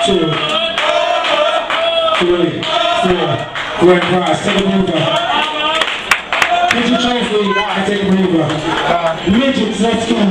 2, 3, 4. Grand prize, take a mover. Get your trophy and take a mover. Midgets, let's go.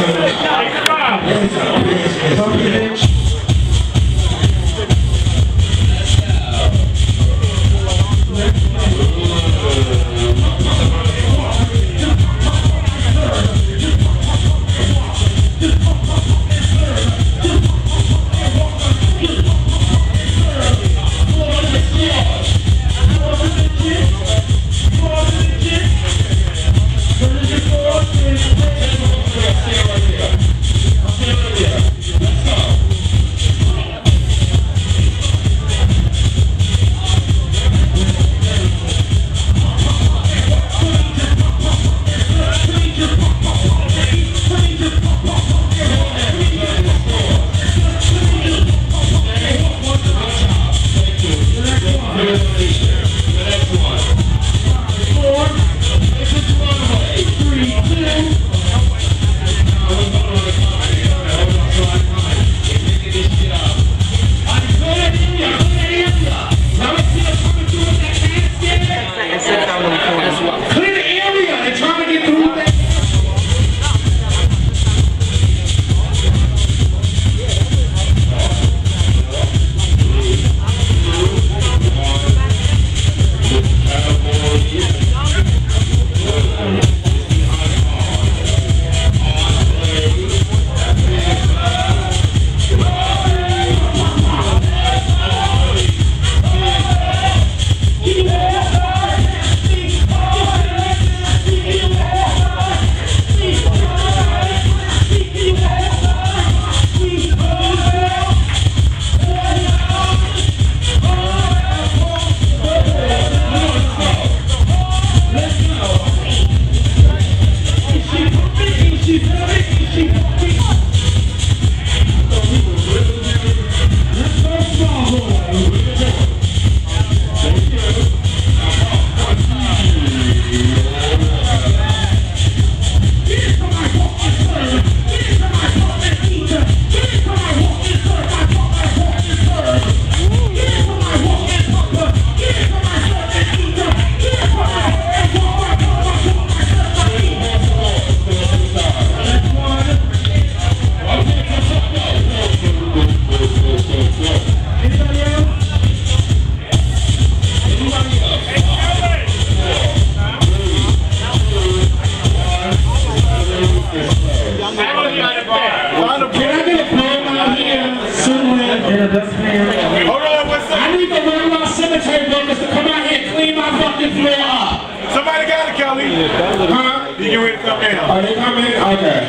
Somebody got it, Kelly. Huh? You get ready to come in. Are they coming? Okay.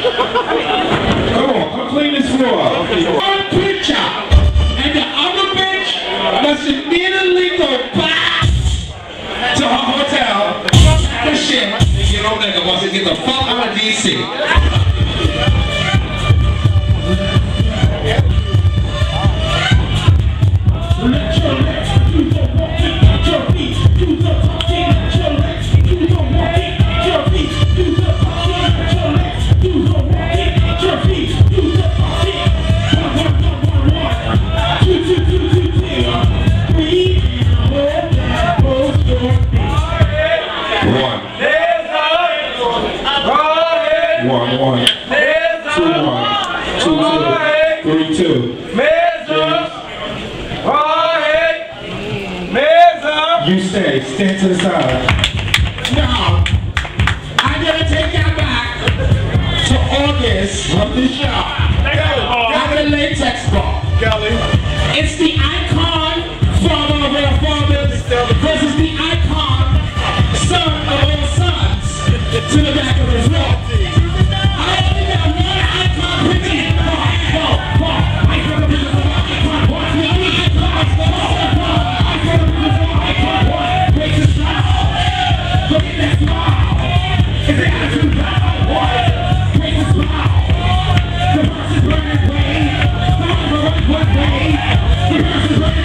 Come on, come clean this floor. One picture, and the other bitch must immediately go back to her hotel, fuck the shit, and get on there once they get the fuck out of DC. One, 2, 3, 2. You stand to the side. Now, I'm gonna take that back to August of this year. Got the latex ball. It's the icon father of all fathers versus the icon son of all sons to the back of his wall. What way?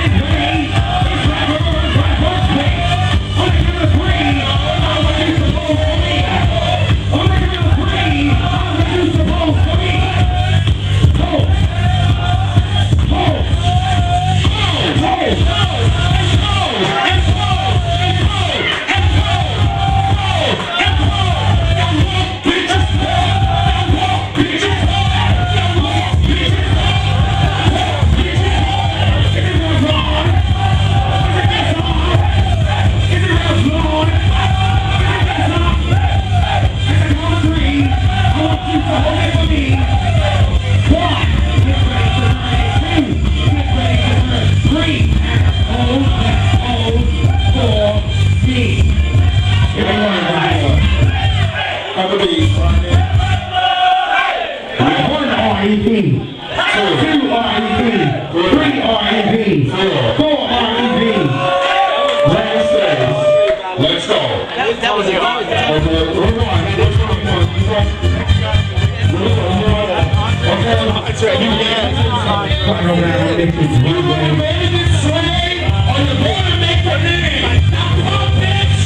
Final round, this is one way. You ready to sway, or you going to make the name? Now come on, bitch!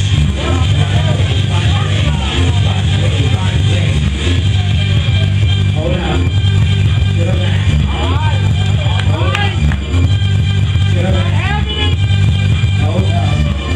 Hold up. Get her back. Get her back. Hold up.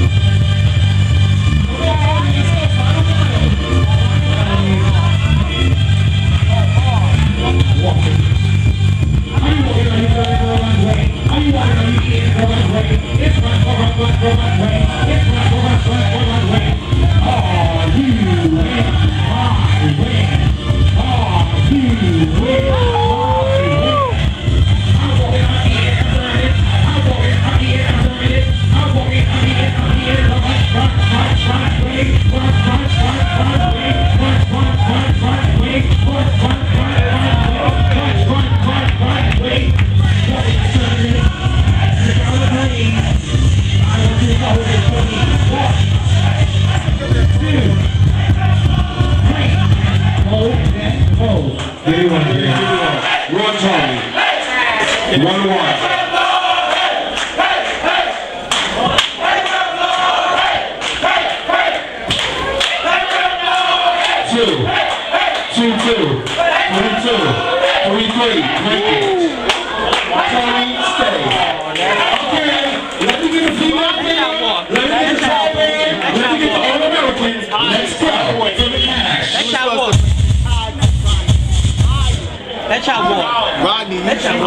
Rodney, let's go.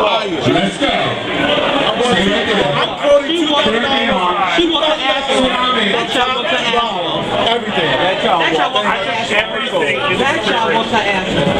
I'm quoting you. She wants to ask her. That child wants to ask her. Everything. That child wants to ask her. That child wants to ask her.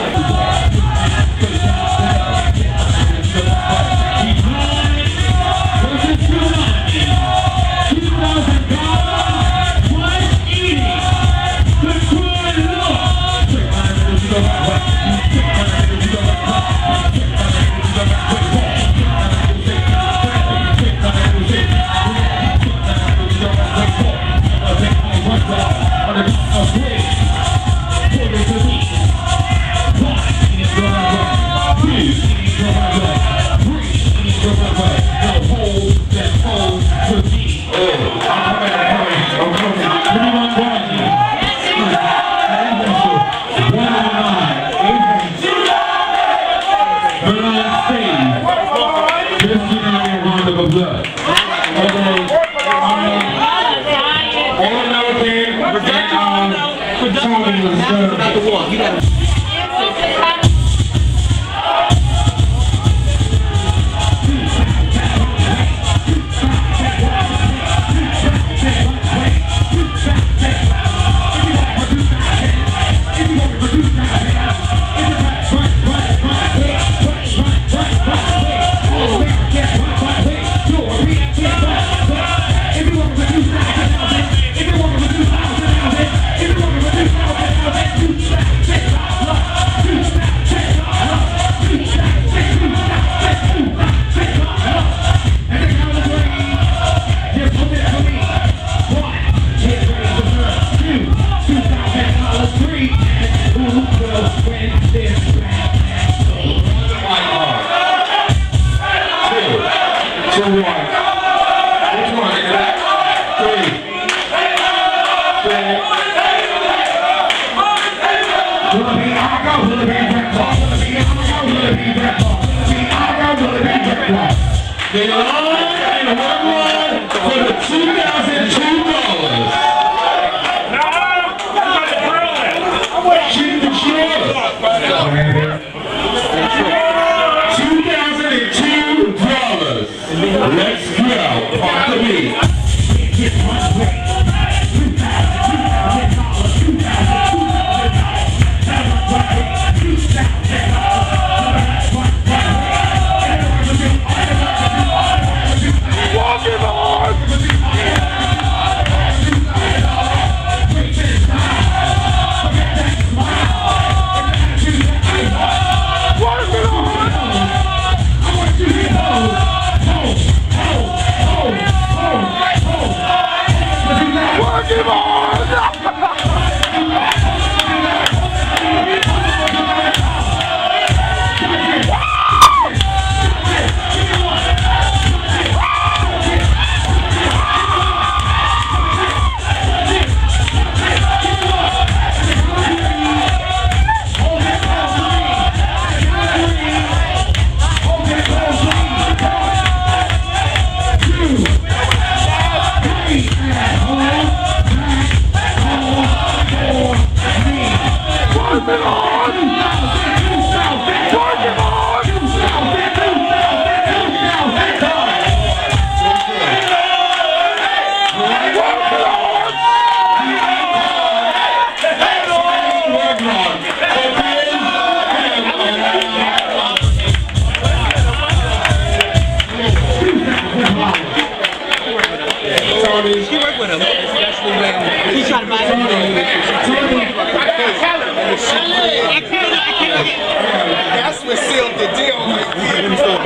That's what sealed the deal right there.